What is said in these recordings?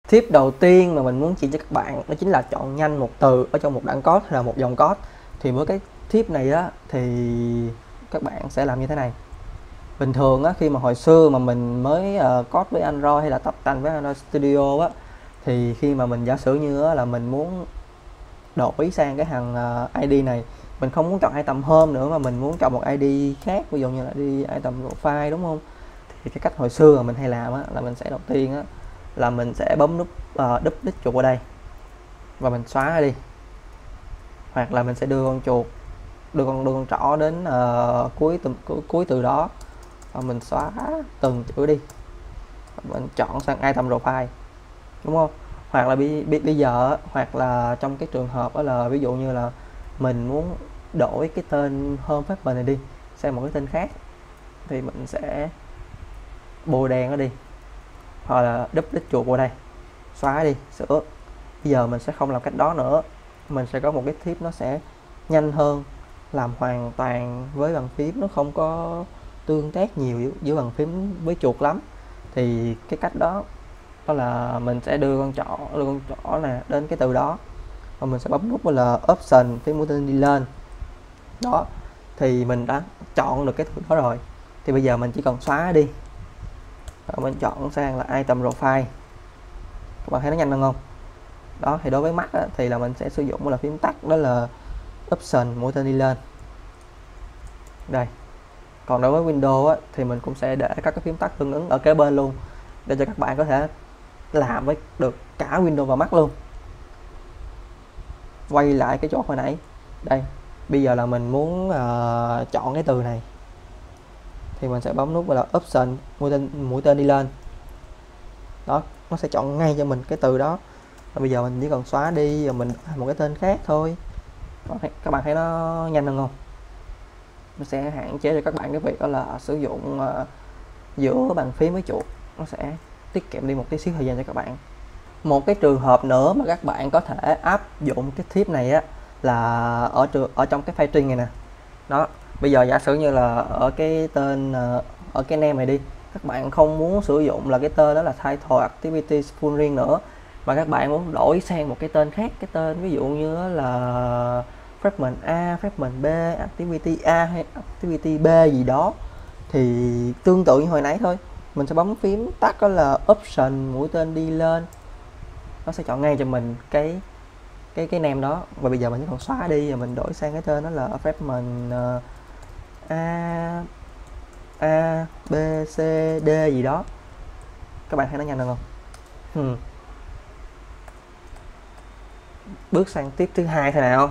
Tip đầu tiên mà mình muốn chỉ cho các bạn đó chính là chọn nhanh một từ ở trong một đoạn code hay là một dòng code. Thì với cái tip này á thì các bạn sẽ làm như thế này. Bình thường á, khi mà hồi xưa mà mình mới code với Android hay là tập tành với Android Studio á, thì khi mà mình giả sử như á, là mình muốn đổi sang cái hàng ID này, mình không muốn chọn item home nữa mà mình muốn chọn một ID khác, ví dụ như là ID item profile, đúng không? Thì cái cách hồi xưa mà mình hay làm á, là mình sẽ đầu tiên á, là mình sẽ bấm nút double chuột vào đây và mình xóa nó đi, hoặc là mình sẽ đưa con chuột đưa con trỏ đến cuối từ đó và mình xóa từng chữ đi, mình chọn sang item profile, đúng không? Hoặc là bây giờ, hoặc là trong cái trường hợp đó là ví dụ như là mình muốn đổi cái tên home fragment này đi sang một cái tên khác, thì mình sẽ bôi đen nó đi, hoặc là double chuột vào đây, xóa đi, sửa. Bây giờ mình sẽ không làm cách đó nữa, mình sẽ có một cái tip nó sẽ nhanh hơn, làm hoàn toàn với bàn phím, nó không có tương tác nhiều giữa bàn phím với chuột lắm. Thì cái cách đó là mình sẽ đưa con trỏ nè đến cái từ đó và mình sẽ bấm nút là option, cái mũi tên đi lên đó, thì mình đã chọn được cái từ đó rồi. Thì bây giờ mình chỉ cần xóa đi và mình chọn sang là item profile. Các bạn thấy nó nhanh hơn không? Đó, thì đối với Mac á, thì là mình sẽ sử dụng là phím tắt, đó là option mũi tên đi lên đây. Còn đối với Windows á, thì mình cũng sẽ để các cái phím tắt tương ứng ở kế bên luôn, để cho các bạn có thể làm với được cả Windows và Mac luôn. Quay lại cái chỗ hồi nãy đây, bây giờ là mình muốn chọn cái từ này thì mình sẽ bấm nút là option mũi tên đi lên đó, nó sẽ chọn ngay cho mình cái từ đó. Và bây giờ mình chỉ cần xóa đi và mình một cái tên khác thôi. Các bạn thấy nó nhanh hơn không? Nó sẽ hạn chế cho các bạn cái việc đó là sử dụng giữa bàn phím với chuột, nó sẽ tiết kiệm đi một tí xíu thời gian cho các bạn. Một cái trường hợp nữa mà các bạn có thể áp dụng cái tip này á, là ở trong cái file string này nè. Đó, bây giờ giả sử như là ở cái tên ở cái name này đi, các bạn không muốn sử dụng là cái tên đó là title activity full ring nữa, mà các bạn muốn đổi sang một cái tên khác, cái tên ví dụ như là fragment A, fragment B, activity A hay activity B gì đó, thì tương tự như hồi nãy thôi, mình sẽ bấm phím tắt đó là option mũi tên đi lên, nó sẽ chọn ngay cho mình cái name đó. Và bây giờ mình chỉ còn xóa đi và mình đổi sang cái tên đó là fragment A B C D gì đó. Các bạn thấy nó nhanh hơn không? Bước sang tiếp thứ hai thế nào.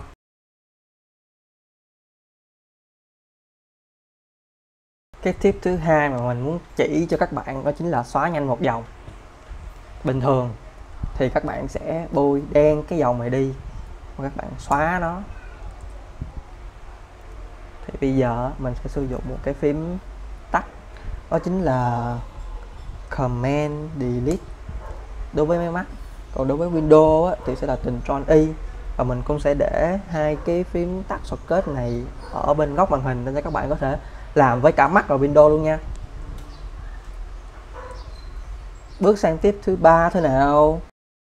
Cái tip thứ hai mà mình muốn chỉ cho các bạn đó chính là xóa nhanh một dòng. Bình thường thì các bạn sẽ bôi đen cái dòng này đi và các bạn xóa nó. Thì bây giờ mình sẽ sử dụng một cái phím tắt, đó chính là Command Delete đối với máy Mac. Còn đối với Windows á, thì sẽ là Ctrl Y, và mình cũng sẽ để hai cái phím tắt shortcut này ở bên góc màn hình để cho các bạn có thể làm với cả Mac và Windows luôn nha. Bước sang tiếp thứ ba thế nào.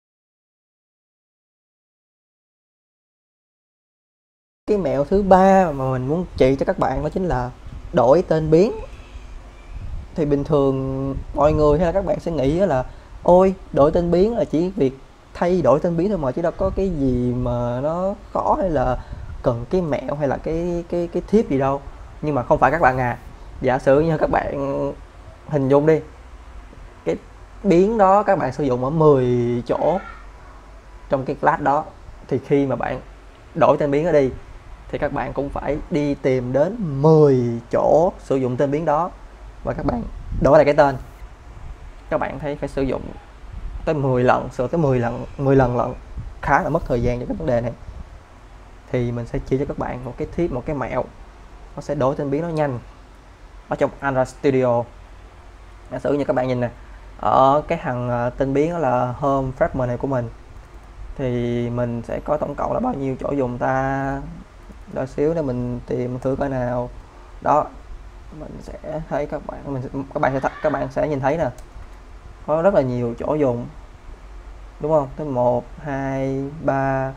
Cái mẹo thứ ba mà mình muốn chỉ cho các bạn đó chính là đổi tên biến. Thì bình thường mọi người hay là các bạn sẽ nghĩ là ôi, đổi tên biến là chỉ việc thay đổi tên biến thôi mà, chứ đâu có cái gì mà nó khó hay là cần cái mẹo hay là cái tip gì đâu. Nhưng mà không phải các bạn à. Giả sử như các bạn hình dung đi, cái biến đó các bạn sử dụng ở 10 chỗ trong cái class đó, thì khi mà bạn đổi tên biến ở đi thì các bạn cũng phải đi tìm đến 10 chỗ sử dụng tên biến đó và các bạn đổi lại cái tên. Các bạn thấy phải sử dụng tới 10 lần, sửa tới 10 lần lận, khá là mất thời gian cho cái vấn đề này. Thì mình sẽ chỉ cho các bạn một cái tip, một cái mẹo nó sẽ đổi tên biến nó nhanh ở trong Android Studio. Giả sử như các bạn nhìn nè, ở cái hàng tên biến đó là home fragment này của mình, thì mình sẽ có tổng cộng là bao nhiêu chỗ dùng ta. Đợi xíu để mình tìm thử coi nào. Đó, mình sẽ thấy các bạn sẽ nhìn thấy nè, có rất là nhiều chỗ dùng. đúng không? Tới 1 2 3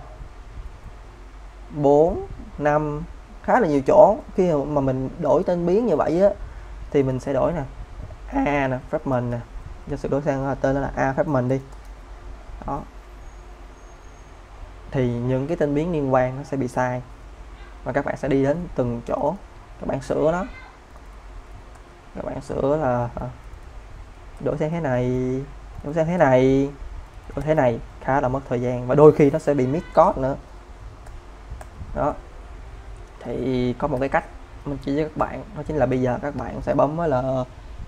4 5, khá là nhiều chỗ. Khi mà mình đổi tên biến như vậy á thì mình sẽ đổi nè, A nè, fragment nè, cho sự đổi sang tên đó là A fragment đi. Đó. Thì những cái tên biến liên quan nó sẽ bị sai và các bạn sẽ đi đến từng chỗ các bạn sửa nó. Các bạn sửa là đổi sang thế này, đổi sang thế này, đổi thế này, khá là mất thời gian và đôi khi nó sẽ bị miss code nữa. Đó. Thì có một cái cách mình chỉ cho các bạn, đó chính là bây giờ các bạn sẽ bấm là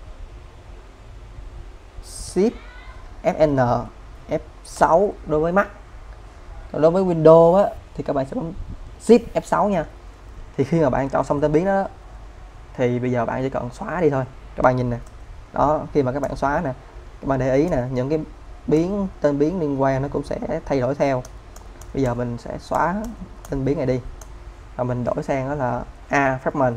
Shift Fn F6 đối với Mac. Còn đối với Windows á thì các bạn sẽ bấm Shift F6 nha. Thì khi mà bạn chọn xong tên biến đó thì bây giờ bạn chỉ cần xóa đi thôi. Các bạn nhìn nè. Đó, khi mà các bạn xóa nè, các bạn để ý nè, những cái tên biến liên quan nó cũng sẽ thay đổi theo. Bây giờ mình sẽ xóa tên biến này đi và mình đổi sang đó là A fragment.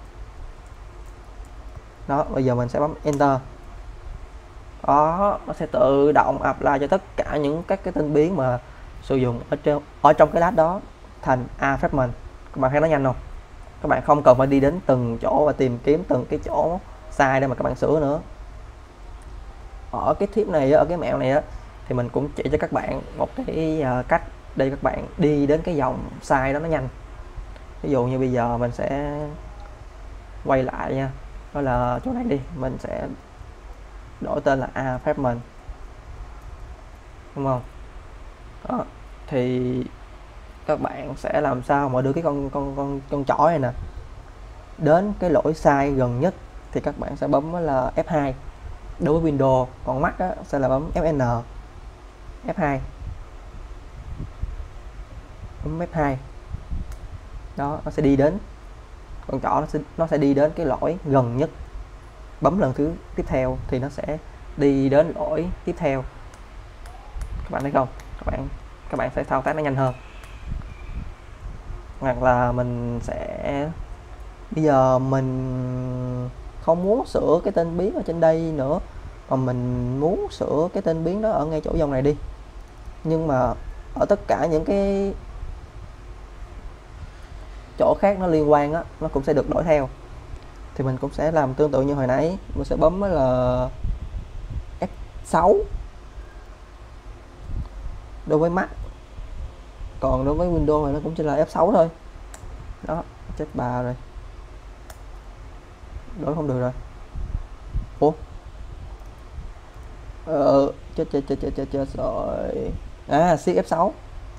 Đó, bây giờ mình sẽ bấm enter. Đó, nó sẽ tự động apply cho tất cả những các cái tên biến mà sử dụng ở trong cái lát đó thành A fragment. Các bạn thấy nó nhanh không? Các bạn không cần phải đi đến từng chỗ và tìm kiếm từng cái chỗ sai để mà các bạn sửa nữa. Ở cái tip này, ở cái mẹo này á, thì mình cũng chỉ cho các bạn một cái cách để các bạn đi đến cái dòng sai đó nó nhanh. Ví dụ như bây giờ mình sẽ quay lại nha, đó là chỗ này đi, mình sẽ đổi tên là A fragment, đúng không? Đó. Thì các bạn sẽ làm sao mà đưa cái con chổi này nè đến cái lỗi sai gần nhất thì các bạn sẽ bấm là F2 đối với Windows, còn Mac á, sẽ là bấm Fn F2, bấm F2. Đó, nó sẽ đi đến con trỏ, nó sẽ đi đến cái lỗi gần nhất. Bấm lần thứ tiếp theo thì nó sẽ đi đến lỗi tiếp theo. Các bạn thấy không? Các bạn sẽ thao tác nó nhanh hơn. Hoặc là mình sẽ, bây giờ mình không muốn sửa cái tên biến ở trên đây nữa mà mình muốn sửa cái tên biến đó ở ngay chỗ dòng này đi, nhưng mà ở tất cả những cái chỗ khác nó liên quan á, nó cũng sẽ được đổi theo. Thì mình cũng sẽ làm tương tự như hồi nãy, mình sẽ bấm là F6 đối với Mac, còn đối với Windows thì nó cũng chỉ là F6 thôi. Đó, chết bà rồi, đổi không được rồi. Ủa, chết rồi. À, Shift F6,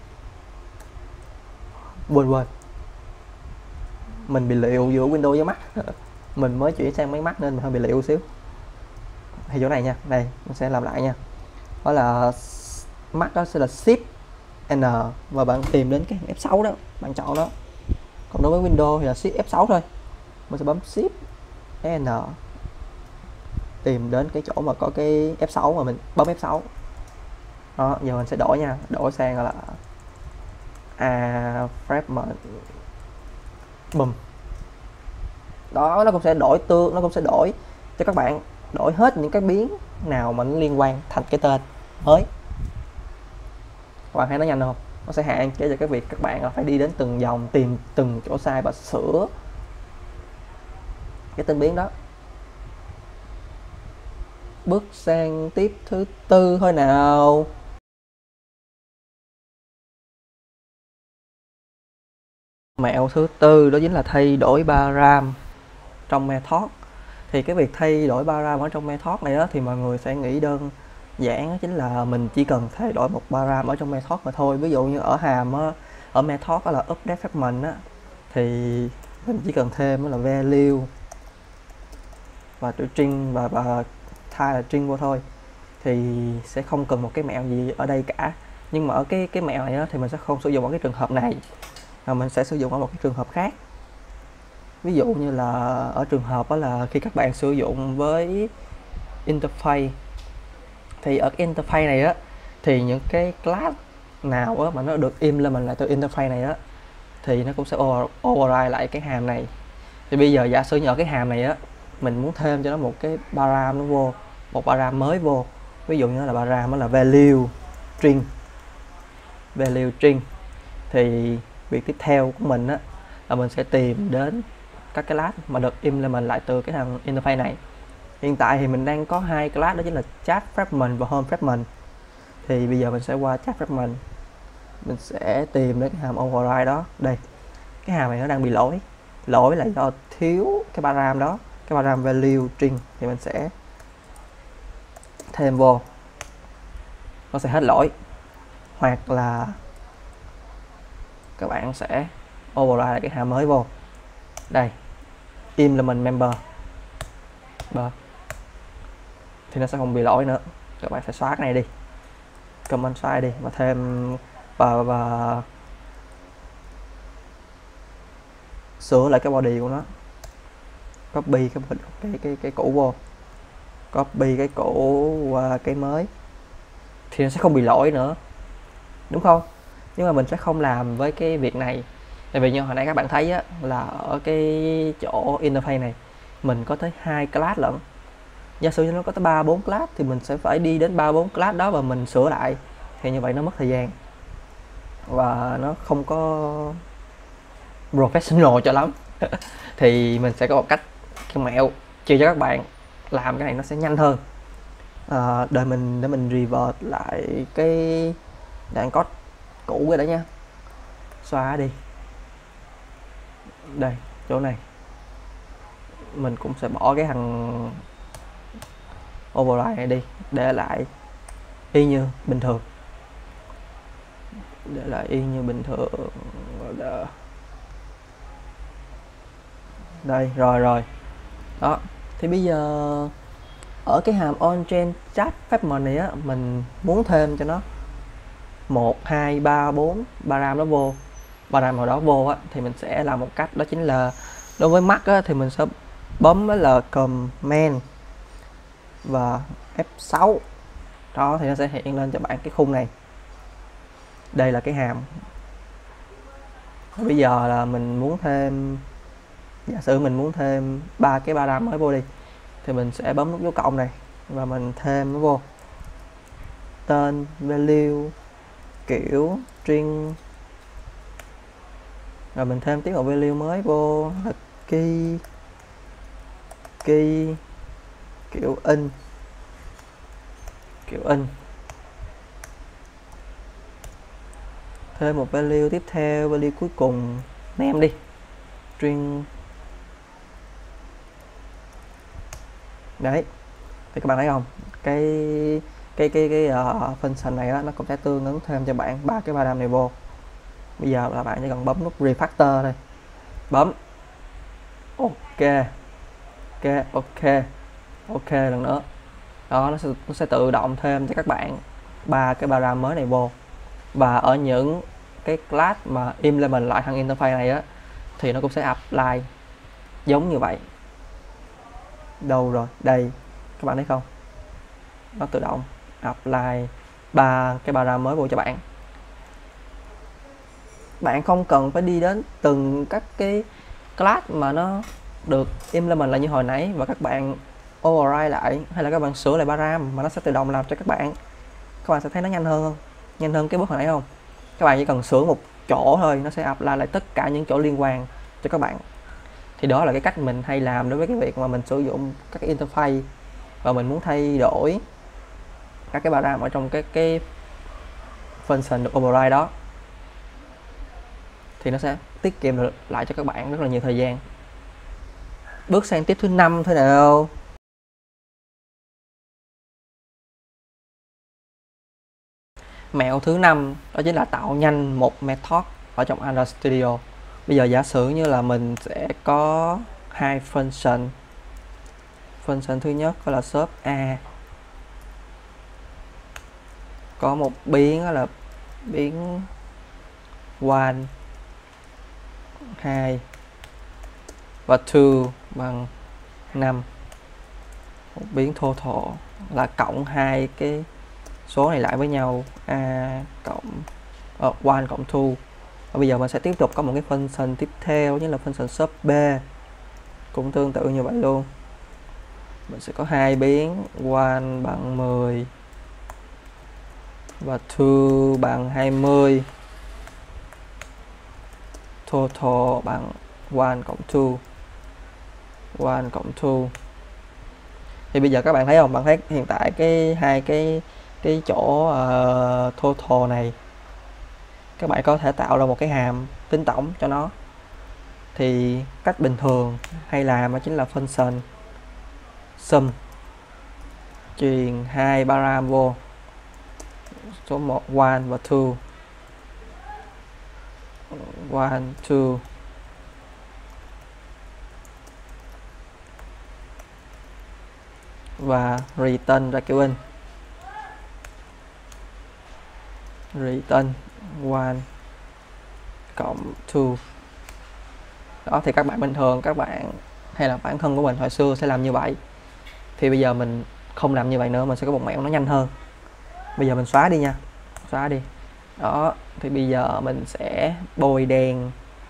quên, mình bị liệu giữa Windows với Mac. Mình mới chuyển sang máy Mac nên mình hơi bị liệu xíu. Thì chỗ này nha, đây mình sẽ làm lại nha, đó là Mac đó sẽ là Shift N và bạn tìm đến cái F6 đó, bạn chọn đó. Còn đối với Windows thì là Shift F6 thôi, mình sẽ bấm Shift N tìm đến cái chỗ mà có cái F6 mà mình bấm F6. Đó, giờ mình sẽ đổi nha, đổi sang là A fragment, bùm. Đó, nó cũng sẽ đổi cho các bạn, đổi hết những cái biến nào mà nó liên quan thành cái tên mới. Các bạn thấy nó nhanh không? Nó sẽ hạn chế cho cái việc các bạn phải đi đến từng dòng tìm từng chỗ sai và sửa cái tên biến đó. Bước sang tiếp thứ tư thôi nào. Mẹo thứ tư đó chính là thay đổi bar RAM trong method. Thì cái việc thay đổi bar RAM ở trong method này đó thì mọi người sẽ nghĩ đơn giản, đó chính là mình chỉ cần thay đổi một bar RAM ở trong method mà thôi. Ví dụ như ở hàm á, ở method đó là update fragment á, thì mình chỉ cần thêm là value và chữ string và thay là string vô thôi, thì sẽ không cần một cái mẹo gì ở đây cả. Nhưng mà ở cái mẹo này đó, thì mình sẽ không sử dụng ở cái trường hợp này mà mình sẽ sử dụng ở một cái trường hợp khác. Ví dụ như là ở trường hợp đó là khi các bạn sử dụng với interface, thì ở cái interface này á, thì những cái class nào á mà nó được implement lại từ interface này á, thì nó cũng sẽ override lại cái hàm này. Thì bây giờ giả sử như ở cái hàm này á, mình muốn thêm cho nó một cái param nó vô, một param mới vô, ví dụ như là param đó là value, string. Value string thì việc tiếp theo của mình á là mình sẽ tìm đến các cái class mà được implement lại từ cái thằng interface này. Hiện tại thì mình đang có hai class, đó chính là chat fragment và home fragment. Thì bây giờ mình sẽ qua chat fragment, mình sẽ tìm đến cái hàm override đó. Đây, cái hàm này nó đang bị lỗi là do thiếu cái param đó, cái param value string, thì mình sẽ thêm vô, nó sẽ hết lỗi. Hoặc là các bạn sẽ override lại cái hàm mới vô. Đây, implement member thì nó sẽ không bị lỗi nữa. Các bạn phải xóa cái này đi, comment xóa đi và thêm và sửa lại cái body của nó, copy cái cũ vô, copy cái cũ qua cái mới thì nó sẽ không bị lỗi nữa, đúng không? Nhưng mà mình sẽ không làm với cái việc này, tại vì như hồi nãy các bạn thấy á, là ở cái chỗ interface này mình có tới 2 class lận. Giả sử nó có tới 3-4 class thì mình sẽ phải đi đến 3-4 class đó và mình sửa lại, thì như vậy nó mất thời gian và nó không có professional cho lắm. Thì mình sẽ có một cách, cái mẹo chia cho các bạn làm cái này nó sẽ nhanh hơn. Để mình revert lại cái đoạn code cũ rồi đó nha, xóa đi. Đây, chỗ này mình cũng sẽ bỏ cái thằng override này đi, để lại y như bình thường, đây rồi đó. Thì bây giờ ở cái hàm on-chain chat fragment này á, mình muốn thêm cho nó 1, 2, 3, 4 param đó vô, param nào đó vô á, thì mình sẽ làm một cách, đó chính là đối với Mac á, thì mình sẽ bấm với là command và F6 đó, thì nó sẽ hiện lên cho bạn cái khung này. Đây là cái hàm. Bây giờ là mình muốn thêm, giả sử mình muốn thêm 3 cái param mới vô đi, thì mình sẽ bấm nút dấu cộng này và mình thêm nó vô, tên, value, kiểu, string, rồi mình thêm tiếp một value mới vô là key, kiểu in, thêm một value tiếp theo, value cuối cùng name đi, string. Đấy, thì các bạn thấy không, cái function này đó, nó cũng sẽ tương ứng thêm cho bạn 3 cái param này vô. Bây giờ là bạn chỉ cần bấm nút refactor thôi, bấm ok lần nữa đó, nó sẽ tự động thêm cho các bạn 3 cái param mới này vô. Và ở những cái class mà implement lại thằng interface này á, thì nó cũng sẽ apply giống như vậy. Đâu rồi, đây các bạn thấy không, nó tự động apply 3 cái param mới vô cho bạn. Bạn không cần phải đi đến từng các cái class mà nó được implement lại như hồi nãy và các bạn override lại, hay là các bạn sửa lại param, mà nó sẽ tự động làm cho các bạn. Các bạn sẽ thấy nó nhanh hơn cái bước hồi nãy không? Các bạn chỉ cần sửa một chỗ thôi, nó sẽ apply lại tất cả những chỗ liên quan cho các bạn. Thì đó là cái cách mình hay làm đối với cái việc mà mình sử dụng các cái interface và mình muốn thay đổi các cái param ở trong cái function được override đó, thì nó sẽ tiết kiệm được lại cho các bạn rất là nhiều thời gian. Bước sang tiếp thứ 5 thôi nào. Mẹo thứ 5 đó chính là tạo nhanh một method ở trong Android Studio. Bây giờ giả sử như là mình sẽ có hai function. Function thứ nhất là shop A, có một biến là biến 1, 2 và 2 bằng 5. Một biến total là cộng hai cái số này lại với nhau, A cộng 1 cộng 2. Và bây giờ mình sẽ tiếp tục có một cái function tiếp theo, như là function shop B, cũng tương tự như vậy luôn. Mình sẽ có hai biến 1 bằng 10 và to bằng 20, total bằng 1 cộng 2, 1 cộng 2. Thì bây giờ các bạn thấy không, bạn thấy hiện tại hai cái chỗ total này các bạn có thể tạo ra một cái hàm tính tổng cho nó. Thì cách bình thường hay làm đó chính là function sum, truyền 2 param vô, số 1 1 và 2, 1 2, và return ra kiểu in, return 1 cộng 2. Đó, thì các bạn bình thường, các bạn hay là bản thân của mình hồi xưa sẽ làm như vậy. Thì bây giờ mình không làm như vậy nữa, mình sẽ có một mẹo nó nhanh hơn. Bây giờ mình xóa đi nha, xóa đi. Đó, thì bây giờ mình sẽ bôi đen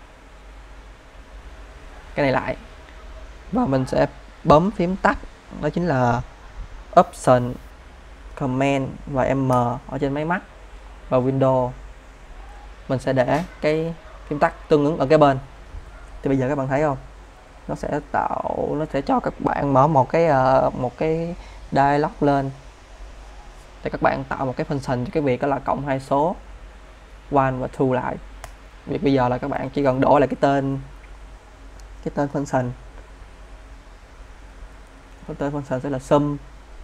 cái này lại và mình sẽ bấm phím tắt, đó chính là Option, Command và M ở trên máy Mac và Windows. Mình sẽ để cái phím tắt tương ứng ở cái bên. Thì bây giờ các bạn thấy không, nó sẽ cho các bạn mở một cái dialog lên để các bạn tạo một cái function cho cái việc đó là cộng hai số 1 và 2 lại. Việc bây giờ là các bạn chỉ cần đổi lại cái tên function. Cái tên function sẽ là sum,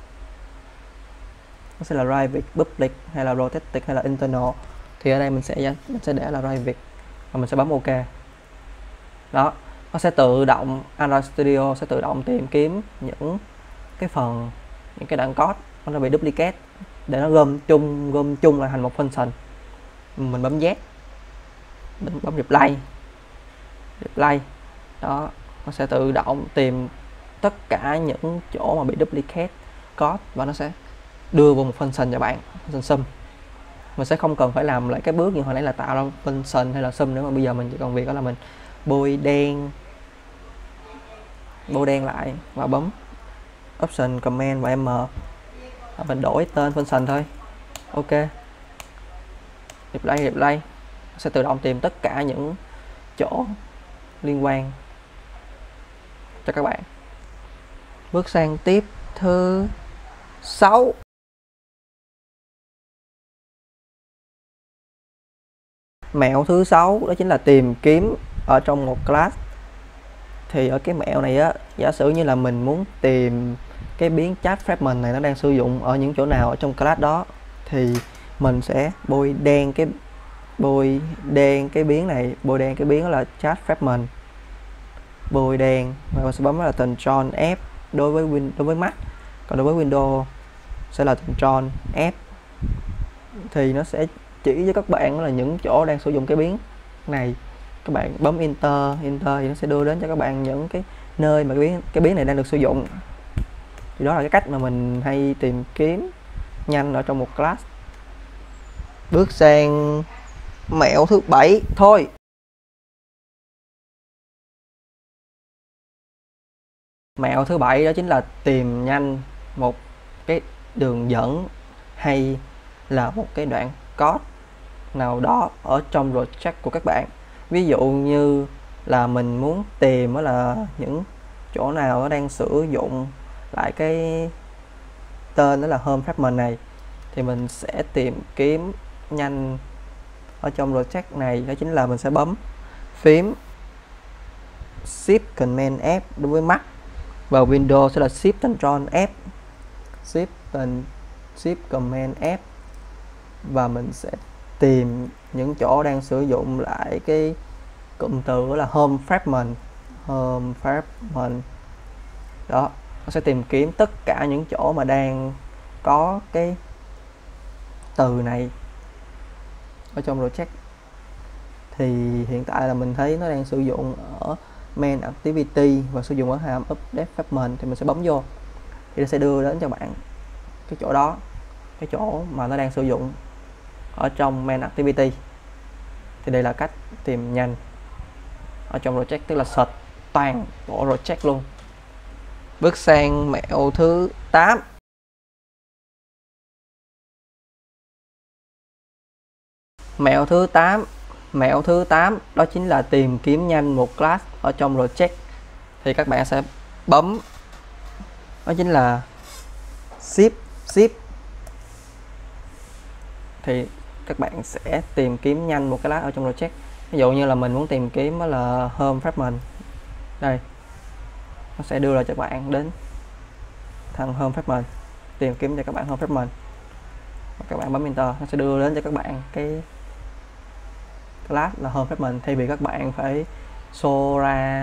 nó sẽ là private, public hay là rotated hay là internal. Thì ở đây mình sẽ để là private và mình sẽ bấm OK. Đó, nó sẽ tự động, Android Studio sẽ tự động tìm kiếm những cái đoạn code nó bị duplicate để nó gom chung lại thành một function. Mình bấm Z, mình bấm reply. Đó, nó sẽ tự động tìm tất cả những chỗ mà bị duplicate code và nó sẽ đưa vào một function cho bạn, function sum. Mình sẽ không cần phải làm lại cái bước như hồi nãy là tạo ra function hay là sum nữa, mà bây giờ mình chỉ cần việc đó là mình bôi đen lại và bấm Option, Command và M và mình đổi tên function thôi. OK, reply sẽ tự động tìm tất cả những chỗ liên quan cho các bạn. Bước sang tiếp thứ 6. Mẹo thứ 6 đó chính là tìm kiếm ở trong một class. Thì ở cái mẹo này á, giả sử như là mình muốn tìm cái biến chat fragment này nó đang sử dụng ở những chỗ nào ở trong class đó, thì mình sẽ bôi đen cái biến này, bôi đen cái biến đó là chat fragment, bôi đen và sẽ bấm là Ctrl F đối với Mac, còn đối với Windows sẽ là Ctrl F. Thì nó sẽ chỉ cho các bạn là những chỗ đang sử dụng cái biến này. Các bạn bấm Enter thì nó sẽ đưa đến cho các bạn những cái nơi mà cái biến này đang được sử dụng. Thì đó là cái cách mà mình hay tìm kiếm nhanh ở trong một class. Bước sang mẹo thứ 7 thôi. Mẹo thứ 7 đó chính là tìm nhanh một cái đường dẫn hay là một cái đoạn code nào đó ở trong project của các bạn. Ví dụ như là mình muốn tìm đó là những chỗ nào nó đang sử dụng lại cái tên đó là home fragment này, thì mình sẽ tìm kiếm nhanh ở trong project này, đó chính là mình sẽ bấm phím Shift Command F đối với Mac, và Windows sẽ là Shift Ctrl F, Shift Command F, và mình sẽ tìm những chỗ đang sử dụng lại cái cụm từ là home fragment. Đó, nó sẽ tìm kiếm tất cả những chỗ mà đang có cái từ này ở trong project. Thì hiện tại là mình thấy nó đang sử dụng ở main activity và sử dụng ở hàm update fragment, thì mình sẽ bấm vô thì nó sẽ đưa đến cho bạn cái chỗ đó, cái chỗ mà nó đang sử dụng ở trong main activity. Thì đây là cách tìm nhanh ở trong project, tức là search toàn bộ project luôn. Bước sang mẹo thứ 8. Mẹo thứ 8 đó chính là tìm kiếm nhanh một class ở trong project. Thì các bạn sẽ bấm, đó chính là shift. Thì các bạn sẽ tìm kiếm nhanh một cái class ở trong project. Ví dụ như là mình muốn tìm kiếm đó là home fragment. Đây, nó sẽ đưa ra cho bạn đến thằng home fragment, tìm kiếm cho các bạn home fragment. Các bạn bấm enter, nó sẽ đưa đến cho các bạn cái class là home fragment, thay vì các bạn phải show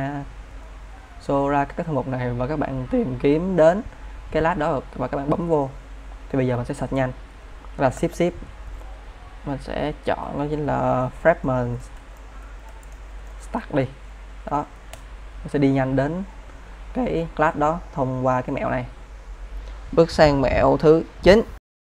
ra các thư mục này và các bạn tìm kiếm đến cái class đó và các bạn bấm vô. Thì bây giờ mình sẽ search nhanh là shift, mình sẽ chọn đó chính là fragment start đi. Đó, mình sẽ đi nhanh đến cái class đó thông qua cái mẹo này. Bước sang mẹo thứ 9.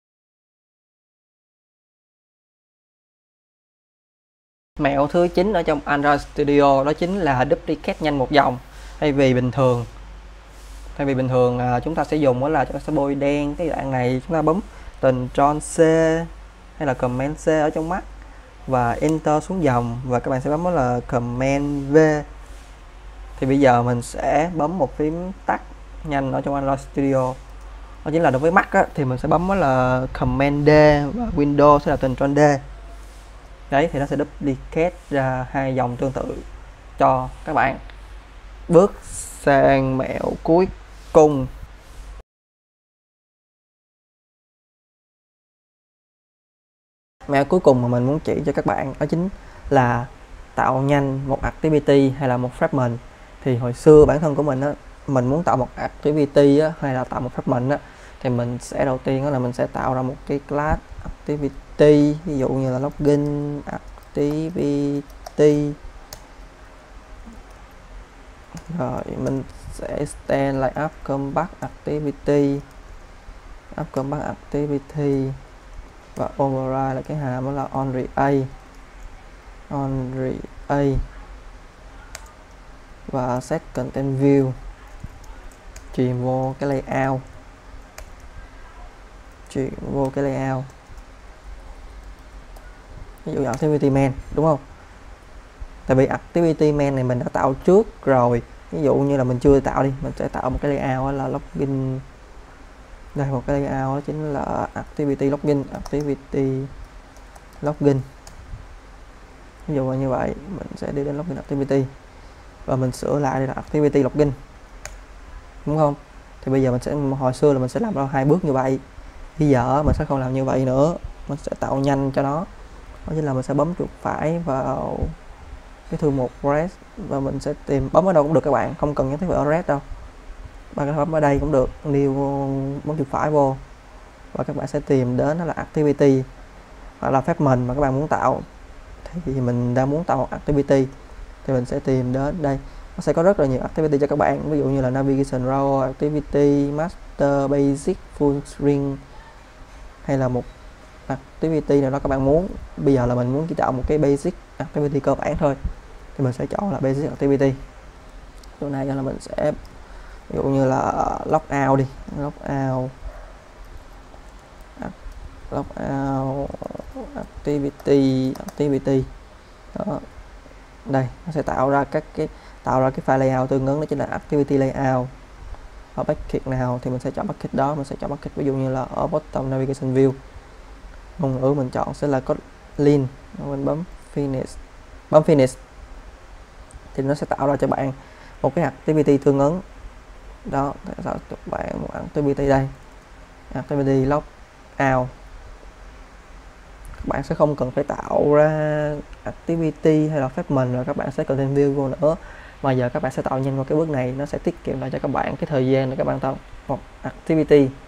Mẹo thứ 9 ở trong Android Studio đó chính là duplicate nhanh một dòng. Thay vì bình thường chúng ta sẽ dùng đó là chúng ta sẽ bôi đen cái đoạn này, chúng ta bấm Ctrl C hay là Command C ở trong Mac và Enter xuống dòng, và các bạn sẽ bấm đó là Command V. Thì bây giờ mình sẽ bấm một phím tắt nhanh ở trong Android Studio. Đó chính là đối với Mac á, thì mình sẽ bấm đó là Command D và Windows sẽ là Ctrl D. Đấy, thì nó sẽ duplicate ra hai dòng tương tự cho các bạn. Bước sang mẹo cuối cùng. Mẹo cuối cùng mà mình muốn chỉ cho các bạn đó chính là tạo nhanh một activity hay là một fragment. Thì hồi xưa bản thân của mình á, mình muốn tạo một activity á, hay là tạo một fragment á, thì mình sẽ đầu tiên đó là mình sẽ tạo ra một cái class activity, ví dụ như là login activity, rồi mình sẽ stand lại app combat activity và override là cái hàm đó là onReA và set content view, truyền vô cái layout, ví dụ activity main, đúng không? Tại vì activity main này mình đã tạo trước rồi. Ví dụ như là mình chưa tạo đi, mình sẽ tạo một cái layout là login. Đây, một cái layout đó chính là activity login. Ví dụ như vậy, mình sẽ đi đến login activity và mình sửa lại đây là activity login, đúng không? Thì bây giờ mình sẽ, hồi xưa là mình sẽ làm ra hai bước như vậy, bây giờ mình sẽ không làm như vậy nữa, mình sẽ tạo nhanh cho nó. Đó chính là mình sẽ bấm chuột phải vào cái thư mục res và mình sẽ tìm, bấm ở đâu cũng được các bạn, không cần nhất thiết phải ở res đâu, bạn có thể bấm ở đây cũng được, new, bấm chuột phải vô và các bạn sẽ tìm đến đó là activity hoặc là fragment mà các bạn muốn tạo. Thì mình đang muốn tạo một activity thì mình sẽ tìm đến đây, nó sẽ có rất là nhiều activity cho các bạn, ví dụ như là navigation row activity, master, basic, full string, hay là một activity nào đó các bạn muốn. Bây giờ là mình muốn chỉ tạo một cái basic activity cơ bản thôi thì mình sẽ chọn là basic activity. Chỗ này là mình sẽ ví dụ như là logout đi, logout activity đó. Đây nó sẽ tạo ra cái file layout tương ứng, đó chính là activity layout. Ở bucket nào thì mình sẽ chọn bucket đó, mình sẽ chọn bucket ví dụ như là ở bottom navigation view, ngôn ngữ mình chọn sẽ là Kotlin, mình bấm finish thì nó sẽ tạo ra cho bạn một cái activity tương ứng đó. Tại sao cho bạn một activity đây, activity logout. Các bạn sẽ không cần phải tạo ra activity hay là fragment rồi các bạn sẽ content view vô nữa, mà giờ các bạn sẽ tạo nhanh vào cái bước này, nó sẽ tiết kiệm lại cho các bạn cái thời gian để các bạn tạo một activity